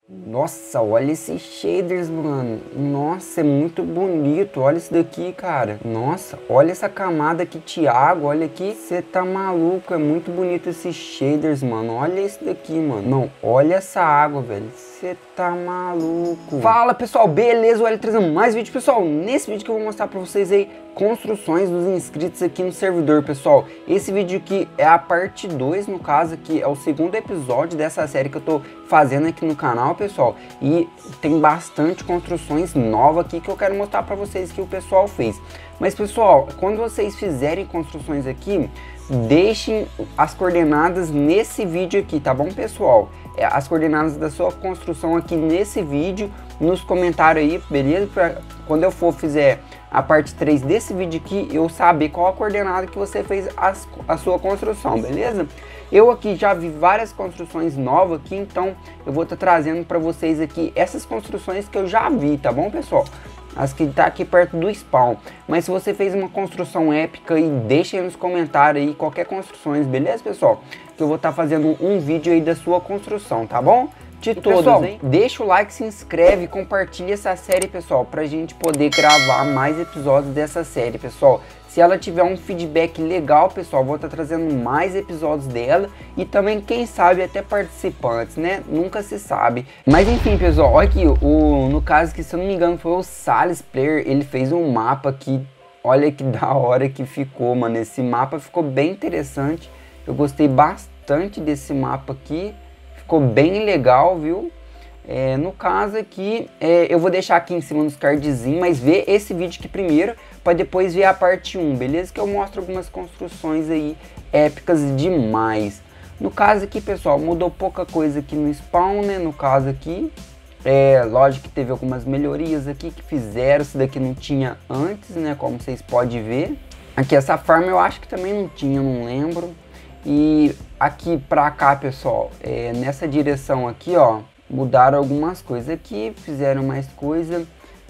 Nossa, olha esses shaders, mano. Nossa, é muito bonito. Olha isso daqui, cara. Nossa, olha essa camada aqui, Thiago. Olha aqui. Você tá maluco. É muito bonito esses shaders, mano. Olha isso daqui, mano. Não, olha essa água, velho. Você tá maluco. Fala, pessoal. Beleza? O L trazendo mais vídeo, pessoal. Nesse vídeo que eu vou mostrar pra vocês aí construções dos inscritos aqui no servidor, pessoal. Esse vídeo aqui é a parte 2, no caso, que é o segundo episódio dessa série que eu tô fazendo aqui no canal, pessoal. E tem bastante construções novas aqui que eu quero mostrar para vocês que o pessoal fez. Mas, pessoal, quando vocês fizerem construções aqui, deixem as coordenadas nesse vídeo aqui, tá bom, pessoal? As coordenadas da sua construção aqui nesse vídeo, nos comentários aí, beleza? Pra quando eu for fizer a parte 3 desse vídeo aqui, eu saber qual a coordenada que você fez a sua construção, beleza? Eu aqui já vi várias construções novas aqui, então eu vou estar trazendo para vocês aqui essas construções que eu já vi, tá bom, pessoal? As que tá aqui perto do spawn. Mas se você fez uma construção épica, aí deixa aí nos comentários aí qualquer construções, beleza, pessoal? Que eu vou estar fazendo um vídeo aí da sua construção, tá bom? De todos, pessoal, hein? Deixa o like, se inscreve, compartilha essa série, pessoal, pra gente poder gravar mais episódios dessa série, pessoal. Se ela tiver um feedback legal, pessoal, vou estar trazendo mais episódios dela e também, quem sabe, até participantes, né? Nunca se sabe. Mas enfim, pessoal, olha aqui, no caso que, se eu não me engano, foi o Salles Player, ele fez um mapa aqui. Olha que da hora que ficou, mano. Esse mapa ficou bem interessante. Eu gostei bastante desse mapa aqui. Ficou bem legal, viu? No caso aqui, eu vou deixar aqui em cima nos cardzinhos, mas vê esse vídeo aqui primeiro, para depois ver a parte 1, beleza? Que eu mostro algumas construções aí épicas demais. No caso aqui, pessoal, mudou pouca coisa aqui no spawn, né? No caso aqui, lógico que teve algumas melhorias aqui que fizeram, isso daqui não tinha antes, né? Como vocês podem ver. Aqui essa farm eu acho que também não tinha, não lembro. E aqui pra cá, pessoal, nessa direção aqui, ó, mudaram algumas coisas aqui, fizeram mais coisa.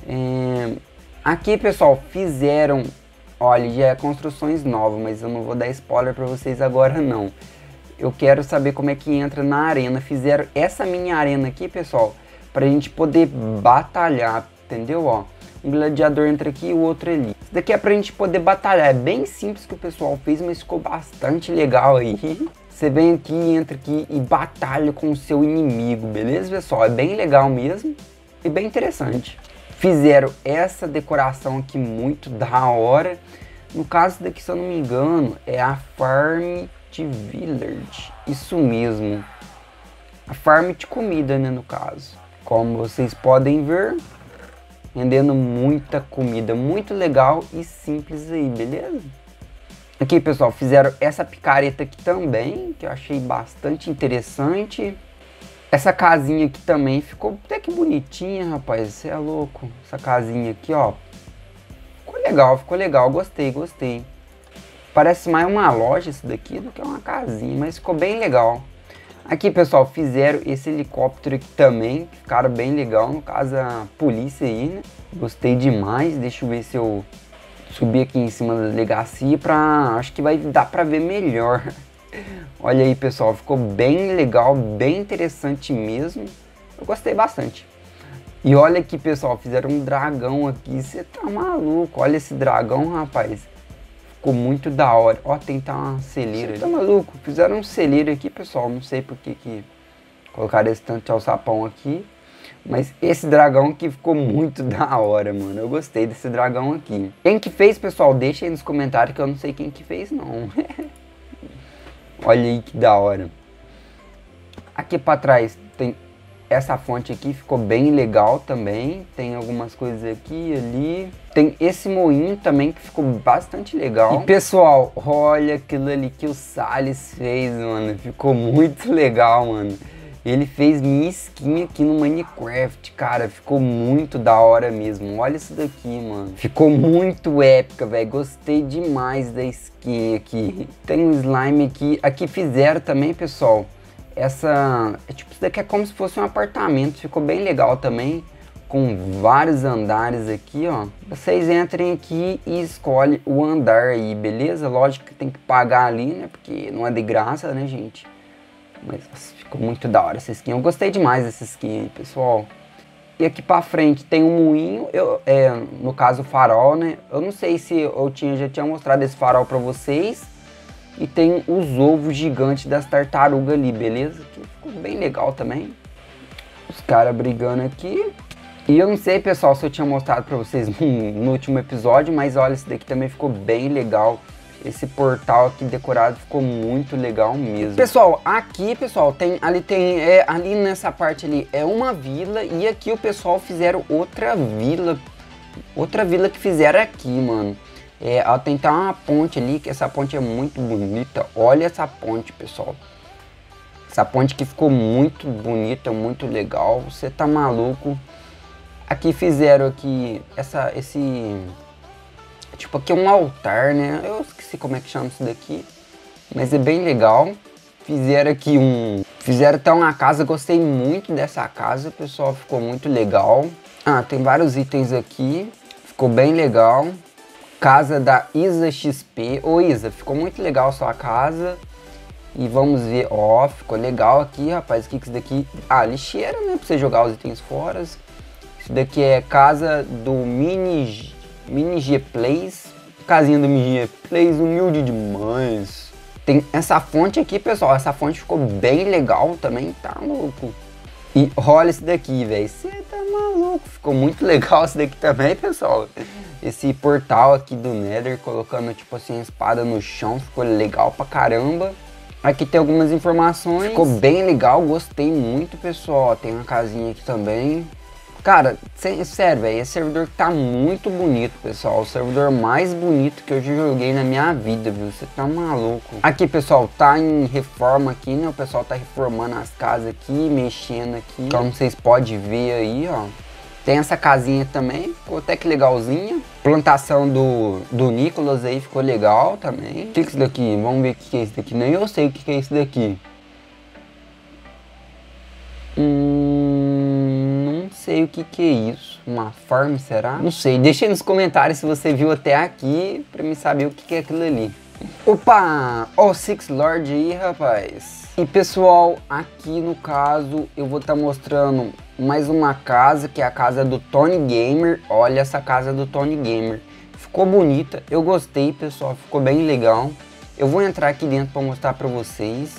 Aqui, pessoal, fizeram, olha, já é construções novas, mas eu não vou dar spoiler pra vocês agora, não. Eu quero saber como é que entra na arena. Fizeram essa mini arena aqui, pessoal, pra gente poder batalhar, entendeu, ó? Um gladiador entra aqui e o outro ali. Isso daqui é pra gente poder batalhar. É bem simples que o pessoal fez, mas ficou bastante legal aí. Você vem aqui, entra aqui e batalha com o seu inimigo, beleza, pessoal? É bem legal mesmo e bem interessante. Fizeram essa decoração aqui muito da hora. No caso daqui, se eu não me engano, é a Farm de Village. Isso mesmo. A farm de comida, né, no caso. Como vocês podem ver, vendendo muita comida, muito legal e simples aí, beleza? Aqui, pessoal, fizeram essa picareta aqui também, que eu achei bastante interessante. Essa casinha aqui também ficou até que bonitinha, rapaz, você é louco. Essa casinha aqui, ó, ficou legal, gostei, gostei. Parece mais uma loja isso daqui do que uma casinha, mas ficou bem legal. Aqui, pessoal, fizeram esse helicóptero aqui também, que ficaram bem legal, no caso a polícia aí, né? Gostei demais, deixa eu ver se eu subir aqui em cima da delegacia acho que vai dar pra ver melhor. Olha aí, pessoal, ficou bem legal, bem interessante mesmo. Eu gostei bastante. E olha aqui, pessoal, fizeram um dragão aqui, você tá maluco, olha esse dragão, rapaz. Ficou muito da hora. Ó, tem uma celeira ali. Tá maluco? Fizeram um celeiro aqui, pessoal. Não sei por que colocaram esse tanto de alçapão aqui. Mas esse dragão aqui ficou muito da hora, mano. Eu gostei desse dragão aqui. Quem que fez, pessoal? Deixa aí nos comentários que eu não sei quem que fez, não. Olha aí que da hora. Aqui pra trás tem essa fonte aqui, ficou bem legal também. Tem algumas coisas aqui e ali. Tem esse moinho também que ficou bastante legal. E, pessoal, olha aquilo ali que o Salles fez, mano. Ficou muito legal, mano. Ele fez minha skin aqui no Minecraft, cara. Ficou muito da hora mesmo. Olha isso daqui, mano. Ficou muito épica, velho. Gostei demais da skin aqui. Tem um slime aqui. Aqui fizeram também, pessoal. Tipo, isso daqui é como se fosse um apartamento. Ficou bem legal também. Com vários andares aqui, ó. Vocês entrem aqui e escolhem o andar aí, beleza? Lógico que tem que pagar ali, né? Porque não é de graça, né, gente? Mas nossa, ficou muito da hora essa skin. Eu gostei demais dessa skin aí, pessoal. E aqui pra frente tem um moinho, no caso o farol, né? Eu não sei se eu já tinha mostrado esse farol pra vocês. E tem os ovos gigantes das tartarugas ali, beleza? Que ficou bem legal também. Os caras brigando aqui. E eu não sei, pessoal, se eu tinha mostrado pra vocês no último episódio, mas olha, esse daqui também ficou bem legal. Esse portal aqui decorado ficou muito legal mesmo. Pessoal, aqui, pessoal, ali nessa parte ali é uma vila e aqui o pessoal fizeram outra vila. Outra vila que fizeram aqui, mano. Ó, tem até uma ponte ali, que essa ponte é muito bonita. Olha essa ponte, pessoal. Essa ponte que ficou muito bonita, muito legal. Você tá maluco. Aqui fizeram aqui tipo, aqui é um altar, né? Eu esqueci como é que chama isso daqui. Mas é bem legal. Fizeram aqui Fizeram até uma casa. Gostei muito dessa casa, pessoal. Ficou muito legal. Ah, tem vários itens aqui. Ficou bem legal. Casa da Isa XP. Ô Isa, ficou muito legal a sua casa. E vamos ver. Ó, ficou legal aqui, rapaz. O que é isso daqui? Ah, lixeira, né? Pra você jogar os itens fora. Isso daqui é casa do Mini G Plays, casinha do Mini G Plays, humilde demais. Tem essa fonte aqui, pessoal, essa fonte ficou bem legal também, tá louco. E olha esse daqui, velho, você tá maluco, ficou muito legal esse daqui também, pessoal. Esse portal aqui do Nether, colocando tipo assim a espada no chão, ficou legal pra caramba. Aqui tem algumas informações, ficou bem legal, gostei muito, pessoal. Tem uma casinha aqui também. Cara, sério, velho, esse servidor tá muito bonito, pessoal. O servidor mais bonito que eu já joguei na minha vida, viu? Você tá maluco. Aqui, pessoal, tá em reforma aqui, né? O pessoal tá reformando as casas aqui, mexendo aqui. Então, vocês podem ver aí, ó. Tem essa casinha também, ficou até que legalzinha. Plantação do Nicolas aí, ficou legal também. O que é isso daqui? Vamos ver o que é isso daqui. Nem eu sei o que é isso daqui. Não sei o que é isso. Uma farm, será? Não sei. Deixa aí nos comentários se você viu até aqui pra mim saber o que é aquilo ali. Opa! Ó, o Six Lord aí, rapaz. E pessoal, aqui no caso eu vou estar mostrando mais uma casa, que é a casa do Tony Gamer. Olha essa casa do Tony Gamer. Ficou bonita. Eu gostei, pessoal. Ficou bem legal. Eu vou entrar aqui dentro pra mostrar pra vocês.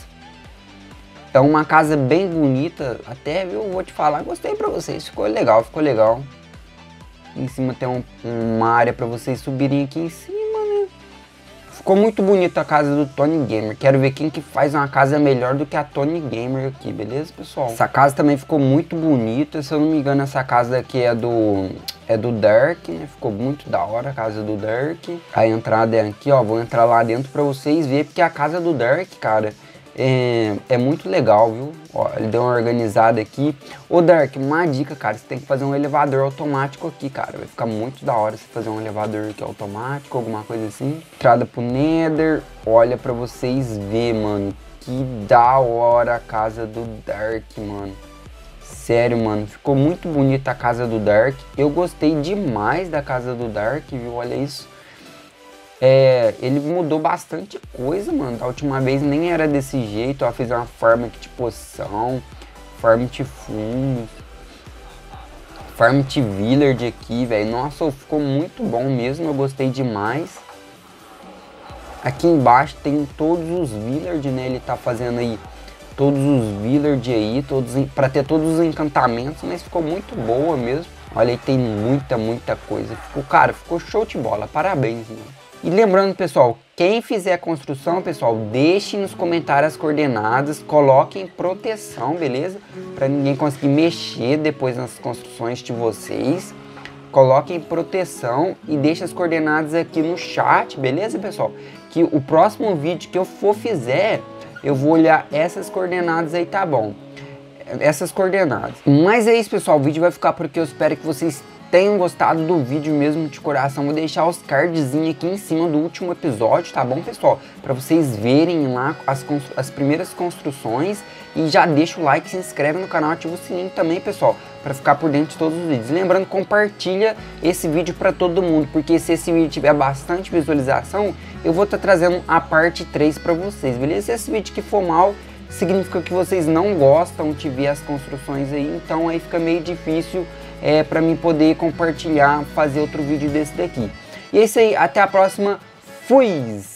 É uma casa bem bonita, até eu vou te falar, gostei pra vocês, ficou legal, ficou legal. Em cima tem uma área pra vocês subirem aqui em cima, né? Ficou muito bonita a casa do Tony Gamer, quero ver quem que faz uma casa melhor do que a Tony Gamer aqui, beleza, pessoal? Essa casa também ficou muito bonita, se eu não me engano essa casa aqui é do Dark, né? Ficou muito da hora a casa do Dark. A entrada é aqui, ó, vou entrar lá dentro pra vocês verem, porque a casa do Dark, cara... É muito legal, viu? Ó, ele deu uma organizada aqui. Ô Dark, uma dica, cara, você tem que fazer um elevador automático aqui, cara. Vai ficar muito da hora você fazer um elevador aqui automático, alguma coisa assim. Entrada pro Nether. Olha pra vocês verem, mano. Que da hora a casa do Dark, mano. Sério, mano. Ficou muito bonita a casa do Dark. Eu gostei demais da casa do Dark, viu? Olha isso. Ele mudou bastante coisa, mano. Da última vez nem era desse jeito. Ó, fez uma farm aqui de poção, farm de fundos, farm de village aqui, velho. Nossa, ficou muito bom mesmo. Eu gostei demais. Aqui embaixo tem todos os village, né? Ele tá fazendo aí todos os village aí, pra ter todos os encantamentos, mas ficou muito boa mesmo. Olha aí, tem muita coisa. Cara, ficou show de bola. Parabéns, mano. E lembrando, pessoal, quem fizer a construção, pessoal, deixe nos comentários as coordenadas, coloquem proteção, beleza? Para ninguém conseguir mexer depois nas construções de vocês. Coloquem proteção e deixe as coordenadas aqui no chat, beleza, pessoal? Que o próximo vídeo que eu fizer, eu vou olhar essas coordenadas aí, tá bom? Essas coordenadas. Mas é isso, pessoal, o vídeo vai ficar por aqui. Eu espero que vocês tenham gostado do vídeo mesmo de coração. Vou deixar os cardzinhos aqui em cima do último episódio, tá bom, pessoal? Para vocês verem lá as primeiras construções. E já deixa o like, se inscreve no canal, ativa o sininho também, pessoal, para ficar por dentro de todos os vídeos. Lembrando, compartilha esse vídeo para todo mundo, porque se esse vídeo tiver bastante visualização, eu vou estar trazendo a parte 3 para vocês, beleza? Se esse vídeo que for mal, significa que vocês não gostam de ver as construções aí, então aí fica meio difícil para mim poder compartilhar, fazer outro vídeo desse daqui. E é isso aí, até a próxima, fui!